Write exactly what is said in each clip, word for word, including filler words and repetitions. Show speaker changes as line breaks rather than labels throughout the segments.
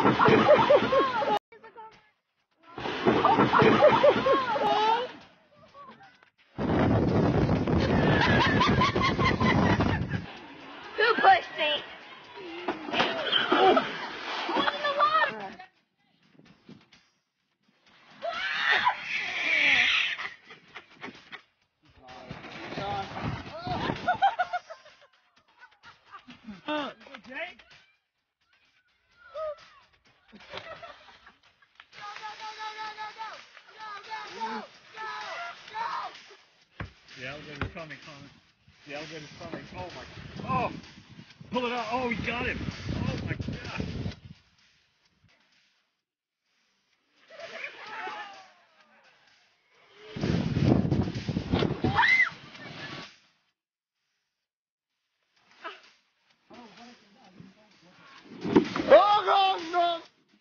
Who pushed me?
The alligator's coming, Connor. The alligator's coming. Oh my. Oh! Pull it out. Oh, he got him. Oh my God.
Oh, no, no.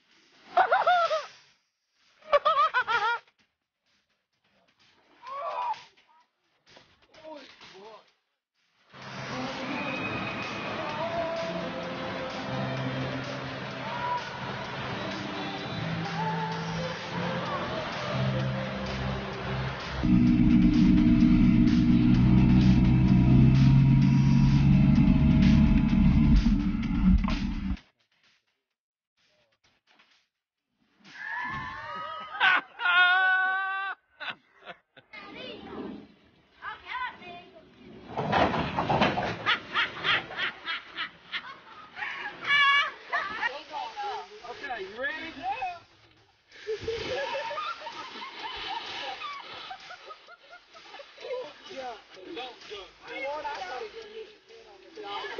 Okay, you ready? Yeah. Don't jump. Lord, I thought he didn't hit his head on the dog.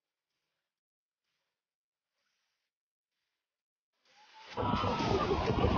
Oh,